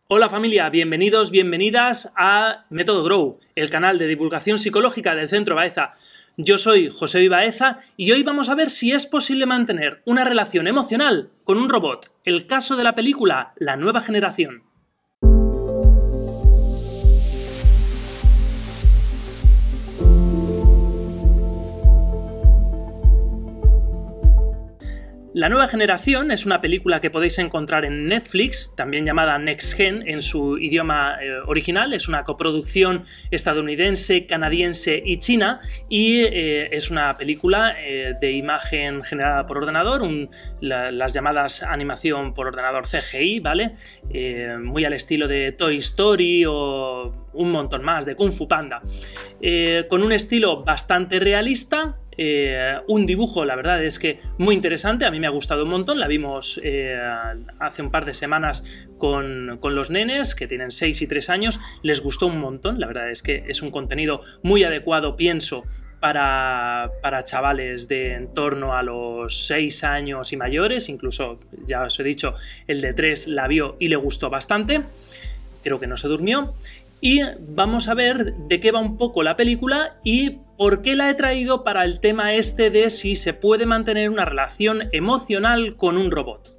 Hola familia, bienvenidos, bienvenidas a Método Grow, el canal de divulgación psicológica del Centro Baeza. Yo soy José Baeza y hoy vamos a ver si es posible mantener una relación emocional con un robot. El caso de la película La Nueva Generación. La Nueva Generación es una película que podéis encontrar en Netflix, también llamada Next Gen en su idioma original. Es una coproducción estadounidense, canadiense y china y es una película de imagen generada por ordenador, las llamadas animación por ordenador CGI, ¿vale? Muy al estilo de Toy Story o un montón más, de Kung Fu Panda. Con un estilo bastante realista. Un dibujo, la verdad es que muy interesante, a mí me ha gustado un montón. La vimos hace un par de semanas con los nenes que tienen 6 y 3 años, les gustó un montón. La verdad es que es un contenido muy adecuado, pienso, para chavales de en torno a los 6 años y mayores. Incluso, ya os he dicho, el de 3 la vio y le gustó bastante, creo que no se durmió. Y vamos a ver de qué va un poco la película y por qué la he traído para el tema este de si se puede mantener una relación emocional con un robot.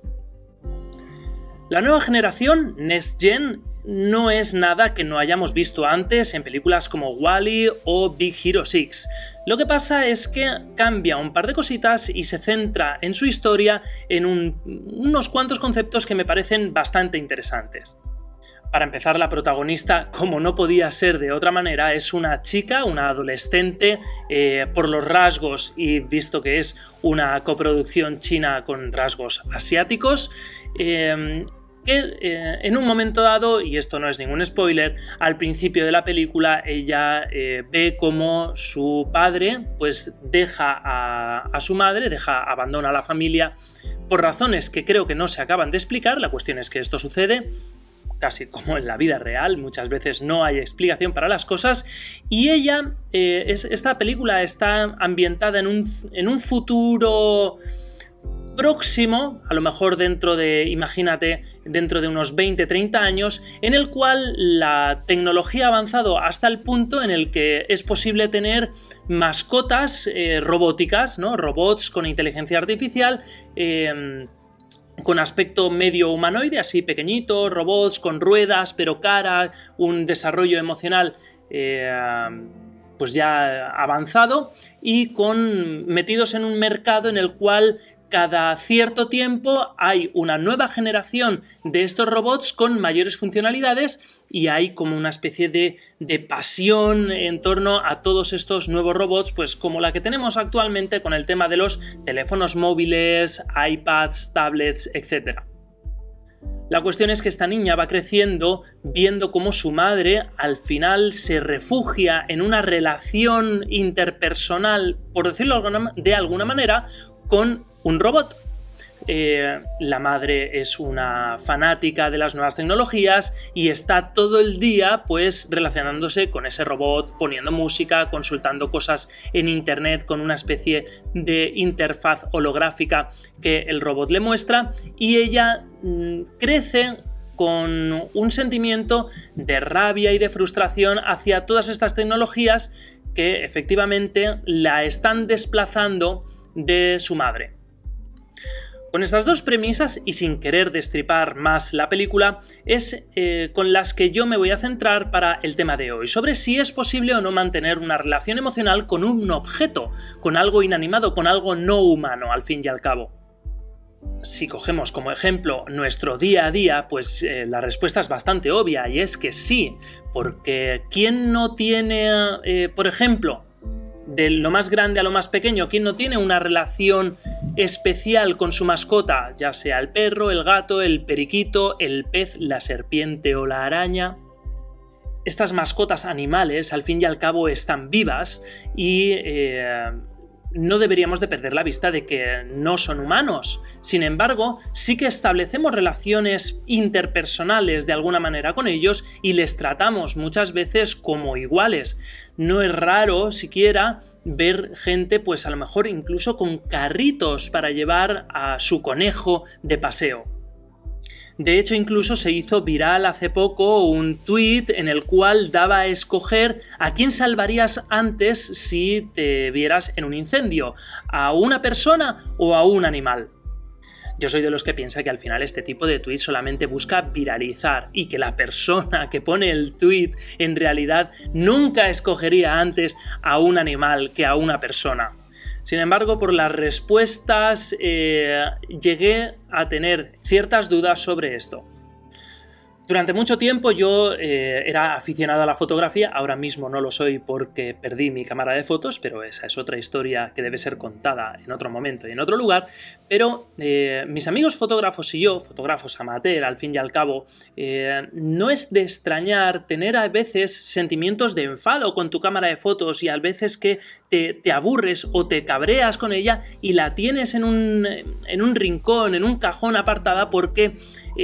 La Nueva Generación, Next Gen, no es nada que no hayamos visto antes en películas como WALL-E o Big Hero 6. Lo que pasa es que cambia un par de cositas y se centra en su historia en unos cuantos conceptos que me parecen bastante interesantes. Para empezar, la protagonista, como no podía ser de otra manera, es una chica, una adolescente, por los rasgos, y visto que es una coproducción china con rasgos asiáticos, que en un momento dado, y esto no es ningún spoiler, al principio de la película ella ve cómo su padre pues deja a su madre, abandona a la familia por razones que creo que no se acaban de explicar. La cuestión es que esto sucede casi como en la vida real, muchas veces no hay explicación para las cosas, y ella, esta película está ambientada en un futuro próximo, a lo mejor imagínate, dentro de unos 20-30 años, en el cual la tecnología ha avanzado hasta el punto en el que es posible tener mascotas robóticas, ¿no? Robots con inteligencia artificial, con aspecto medio humanoide, así pequeñitos, robots con ruedas, pero cara, un desarrollo emocional pues ya avanzado y metidos en un mercado en el cual cada cierto tiempo hay una nueva generación de estos robots con mayores funcionalidades y hay como una especie de pasión en torno a todos estos nuevos robots, pues como la que tenemos actualmente con el tema de los teléfonos móviles, iPads, tablets, etc. La cuestión es que esta niña va creciendo viendo cómo su madre al final se refugia en una relación interpersonal, por decirlo de alguna manera, con un robot. La madre es una fanática de las nuevas tecnologías y está todo el día pues relacionándose con ese robot, poniendo música, consultando cosas en internet con una especie de interfaz holográfica que el robot le muestra, y ella crece con un sentimiento de rabia y de frustración hacia todas estas tecnologías que efectivamente la están desplazando de su madre. Con estas dos premisas, y sin querer destripar más la película, es con las que yo me voy a centrar para el tema de hoy, sobre si es posible o no mantener una relación emocional con un objeto, con algo inanimado, con algo no humano, al fin y al cabo. Si cogemos como ejemplo nuestro día a día, pues la respuesta es bastante obvia, y es que sí, porque ¿quién no tiene, por ejemplo, de lo más grande a lo más pequeño, quién no tiene una relación especial con su mascota, ya sea el perro, el gato, el periquito, el pez, la serpiente o la araña? Estas mascotas animales, al fin y al cabo, están vivas y no deberíamos de perder la vista de que no son humanos. Sin embargo, sí que establecemos relaciones interpersonales de alguna manera con ellos y les tratamos muchas veces como iguales. No es raro siquiera ver gente, pues a lo mejor incluso con carritos para llevar a su conejo de paseo. De hecho, incluso se hizo viral hace poco un tuit en el cual daba a escoger a quién salvarías antes si te vieras en un incendio, ¿a una persona o a un animal? Yo soy de los que piensa que al final este tipo de tuit solamente busca viralizar y que la persona que pone el tuit en realidad nunca escogería antes a un animal que a una persona. Sin embargo, por las respuestas llegué a tener ciertas dudas sobre esto. Durante mucho tiempo yo era aficionado a la fotografía, ahora mismo no lo soy porque perdí mi cámara de fotos, pero esa es otra historia que debe ser contada en otro momento y en otro lugar, pero mis amigos fotógrafos y yo, fotógrafos amateur al fin y al cabo, no es de extrañar tener a veces sentimientos de enfado con tu cámara de fotos y a veces que te aburres o te cabreas con ella y la tienes en un rincón, en un cajón apartada porque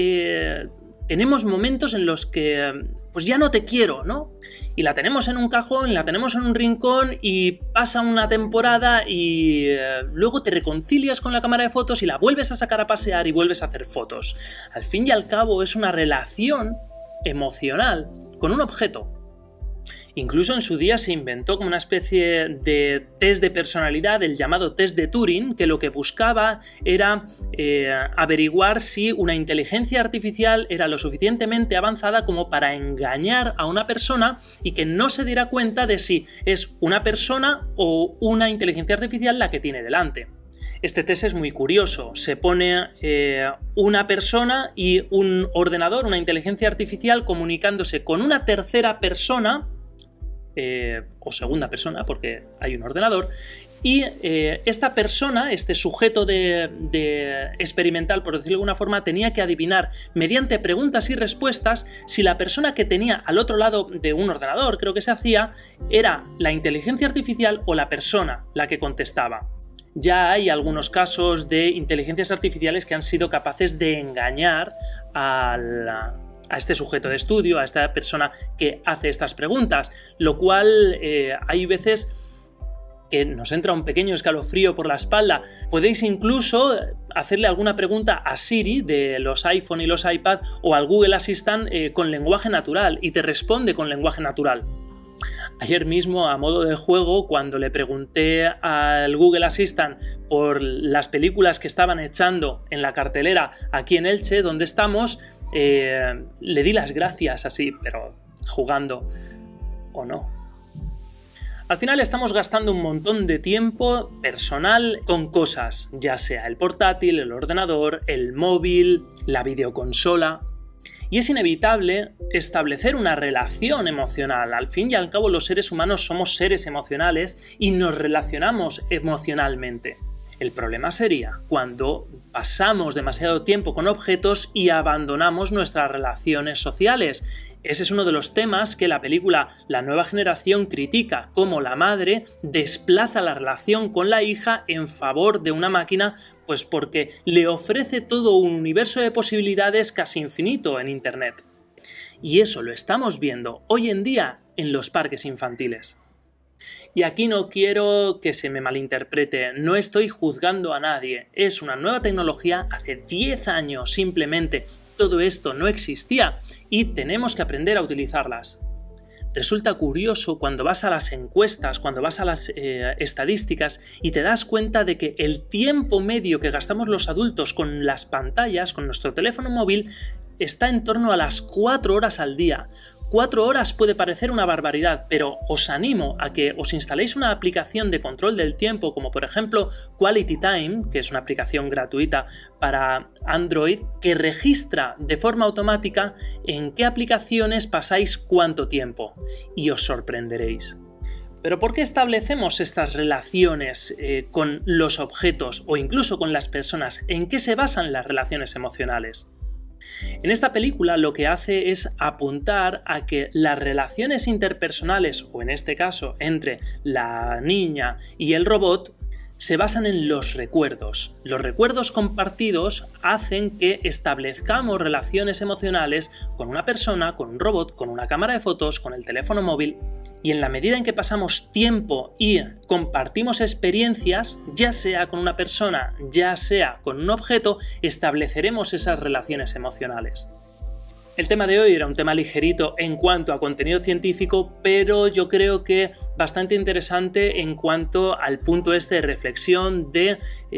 tenemos momentos en los que pues ya no te quiero, ¿no? Y la tenemos en un cajón, la tenemos en un rincón y pasa una temporada y luego te reconcilias con la cámara de fotos y la vuelves a sacar a pasear y vuelves a hacer fotos. Al fin y al cabo es una relación emocional con un objeto. Incluso en su día se inventó como una especie de test de personalidad, el llamado test de Turing, que lo que buscaba era averiguar si una inteligencia artificial era lo suficientemente avanzada como para engañar a una persona y que no se diera cuenta de si es una persona o una inteligencia artificial la que tiene delante. Este test es muy curioso, se pone una persona y un ordenador, una inteligencia artificial comunicándose con una tercera persona, o segunda persona, porque hay un ordenador, y esta persona, este sujeto de experimental, por decirlo de alguna forma, tenía que adivinar mediante preguntas y respuestas si la persona que tenía al otro lado de un ordenador, creo que se hacía, era la inteligencia artificial o la persona la que contestaba. Ya hay algunos casos de inteligencias artificiales que han sido capaces de engañar a este sujeto de estudio, a esta persona que hace estas preguntas, lo cual hay veces que nos entra un pequeño escalofrío por la espalda. Podéis incluso hacerle alguna pregunta a Siri de los iPhone y los iPad o al Google Assistant con lenguaje natural y te responde con lenguaje natural. Ayer mismo, a modo de juego, cuando le pregunté al Google Assistant por las películas que estaban echando en la cartelera aquí en Elche, donde estamos, le di las gracias así, pero jugando o no. Al final estamos gastando un montón de tiempo personal con cosas, ya sea el portátil, el ordenador, el móvil, la videoconsola. Y es inevitable establecer una relación emocional. Al fin y al cabo, los seres humanos somos seres emocionales y nos relacionamos emocionalmente. El problema sería cuando pasamos demasiado tiempo con objetos y abandonamos nuestras relaciones sociales. Ese es uno de los temas que la película La Nueva Generación critica, cómo la madre desplaza la relación con la hija en favor de una máquina, pues porque le ofrece todo un universo de posibilidades casi infinito en Internet. Y eso lo estamos viendo hoy en día en los parques infantiles. Y aquí no quiero que se me malinterprete, no estoy juzgando a nadie, es una nueva tecnología, hace 10 años simplemente todo esto no existía y tenemos que aprender a utilizarlas. Resulta curioso cuando vas a las encuestas, cuando vas a las estadísticas y te das cuenta de que el tiempo medio que gastamos los adultos con las pantallas, con nuestro teléfono móvil, está en torno a las 4 horas al día. 4 horas puede parecer una barbaridad, pero os animo a que os instaléis una aplicación de control del tiempo, como por ejemplo Quality Time, que es una aplicación gratuita para Android, que registra de forma automática en qué aplicaciones pasáis cuánto tiempo, y os sorprenderéis. Pero ¿por qué establecemos estas relaciones con los objetos o incluso con las personas? ¿En qué se basan las relaciones emocionales? En esta película lo que hace es apuntar a que las relaciones interpersonales, o en este caso entre la niña y el robot, se basan en los recuerdos. Los recuerdos compartidos hacen que establezcamos relaciones emocionales con una persona, con un robot, con una cámara de fotos, con el teléfono móvil. Y en la medida en que pasamos tiempo y compartimos experiencias, ya sea con una persona, ya sea con un objeto, estableceremos esas relaciones emocionales. El tema de hoy era un tema ligerito en cuanto a contenido científico, pero yo creo que bastante interesante en cuanto al punto de reflexión de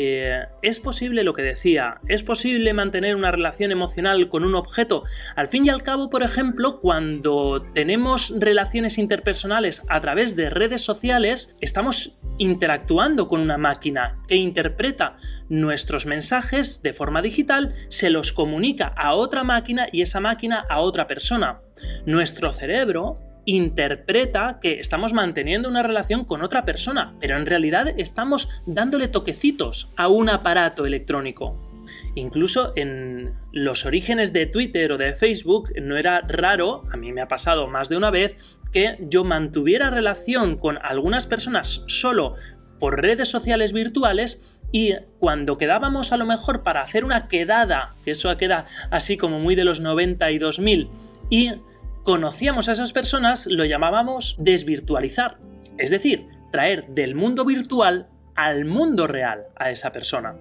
¿es posible lo que decía? ¿Es posible mantener una relación emocional con un objeto? Al fin y al cabo, por ejemplo, cuando tenemos relaciones interpersonales a través de redes sociales, estamos interactuando con una máquina que interpreta nuestros mensajes de forma digital, se los comunica a otra máquina y esa máquina a otra persona. Nuestro cerebro interpreta que estamos manteniendo una relación con otra persona, pero en realidad estamos dándole toquecitos a un aparato electrónico. Incluso en los orígenes de Twitter o de Facebook no era raro, a mí me ha pasado más de una vez, que yo mantuviera relación con algunas personas solo por redes sociales virtuales y cuando quedábamos a lo mejor para hacer una quedada, que eso queda así como muy de los 90 y 2000, y conocíamos a esas personas, lo llamábamos desvirtualizar. Es decir, traer del mundo virtual al mundo real a esa persona.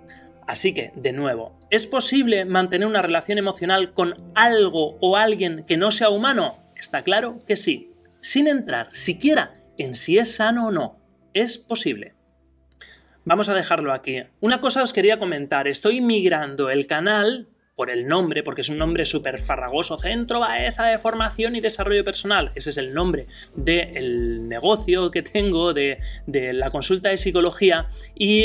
Así que, de nuevo, ¿es posible mantener una relación emocional con algo o alguien que no sea humano? Está claro que sí, sin entrar siquiera en si es sano o no. Es posible. Vamos a dejarlo aquí. Una cosa os quería comentar. Estoy migrando el canal por el nombre, porque es un nombre súper farragoso, Centro Baeza de Formación y Desarrollo Personal. Ese es el nombre del negocio que tengo, de la consulta de psicología, y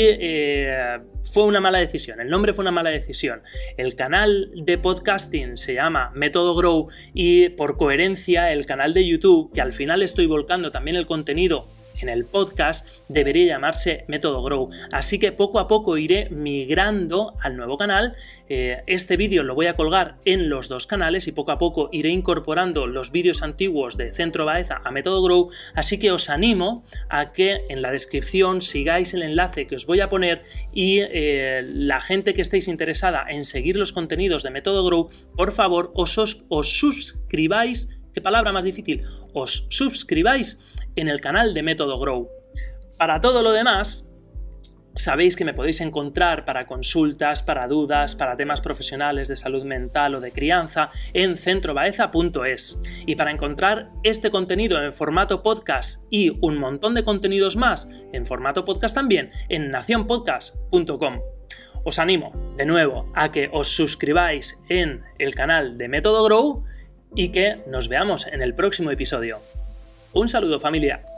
fue una mala decisión. El nombre fue una mala decisión. El canal de podcasting se llama Método Grow y por coherencia el canal de YouTube, que al final estoy volcando también el contenido en el podcast, debería llamarse Método Grow. Así que poco a poco iré migrando al nuevo canal. Este vídeo lo voy a colgar en los dos canales y poco a poco iré incorporando los vídeos antiguos de Centro Baeza a Método Grow. Así que os animo a que en la descripción sigáis el enlace que os voy a poner y la gente que estéis interesada en seguir los contenidos de Método Grow, por favor os suscribáis. ¿Qué palabra más difícil? Os suscribáis en el canal de Método Grow. Para todo lo demás, sabéis que me podéis encontrar para consultas, para dudas, para temas profesionales de salud mental o de crianza en centrobaeza.es. Y para encontrar este contenido en formato podcast y un montón de contenidos más en formato podcast también en nacionpodcast.com. Os animo, de nuevo, a que os suscribáis en el canal de Método Grow y que nos veamos en el próximo episodio. Un saludo, familia.